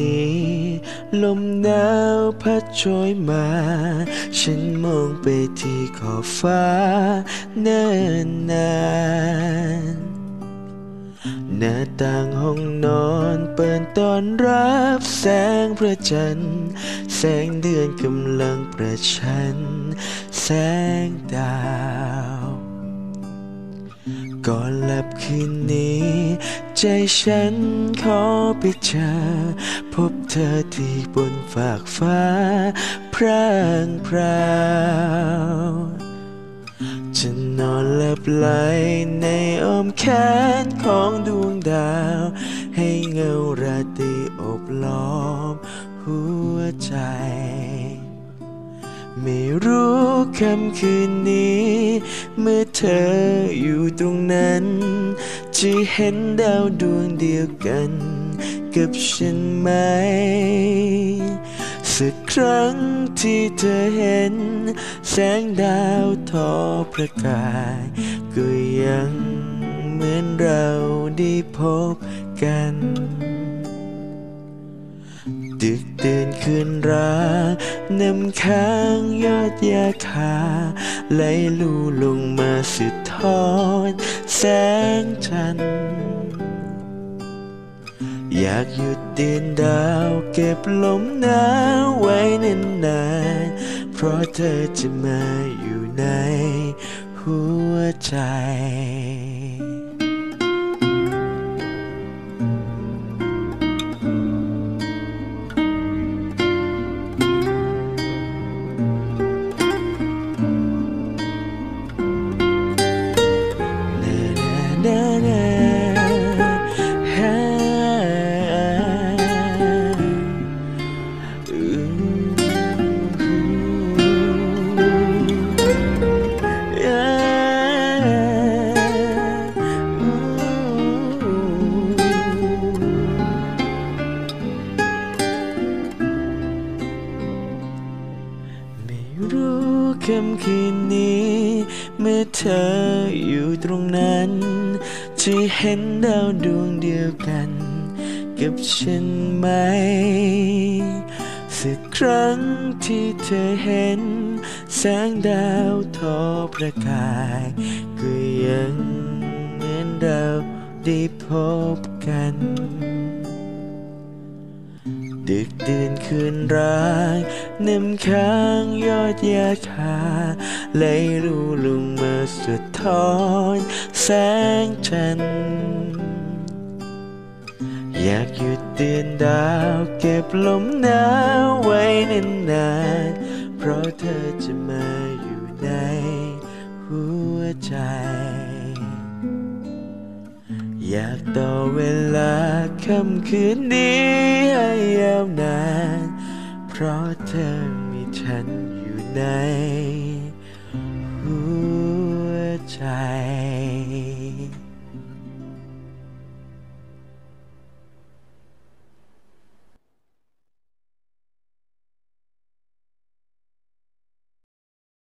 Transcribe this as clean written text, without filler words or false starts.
นี้ลมหนาวพัดโชยมาฉันมองไปที่ขอบฟ้าเนิ่นนานหน้าต่างห้องนอนเปิดต้อนรับแสงพระจันทร์แสงเดือนกำลังประชันแสงดาวก่อนหลับคืนนี้ใจฉันขอไปเจอพบเธอที่บนฟากฟ้าพร่างพราวจะนอนหลับไหลในอ้อมแขนของดวงดาวให้เงาราตรีโอบล้อมหัวใจไม่รู้ค่ำคืนนี้เมื่อเธออยู่ตรงนั้นจะเห็นดาวดวงเดียวกันกับฉันไหมสักครั้งที่เธอเห็นแสงดาวทอประกายก็ยังเหมือนเราได้พบกันดึกดื่นคืนรักน้ำค้างยอดยาคาไหลลู่ลงมาสุดทอดแสงจันทร์อยากหยุดเดินดาวเก็บลมหนาวไว้นานๆเพราะเธอจะมาอยู่ในหัวใจรู้ค่ำคืนนี้เมื่อเธออยู่ตรงนั้นจะเห็นดาวดวงเดียวกันกับฉันไหมสักครั้งที่เธอเห็นแสงดาวทอประกายก็ยังเหมือนเราได้พบกันดึกดื่นคืนรักน้ำค้างยอดยาคาไหลลู่ลงมาสุดทอนแสงจันทร์อยากหยุดเดือนดาวเก็บลมหนาวไว้นานๆเพราะเธอจะมาอยู่ในหัวใจอยากต่อเวลาค่ำคืนนี้ให้ยาวนานเพราะเธอมีฉันอยู่ในหัวใจ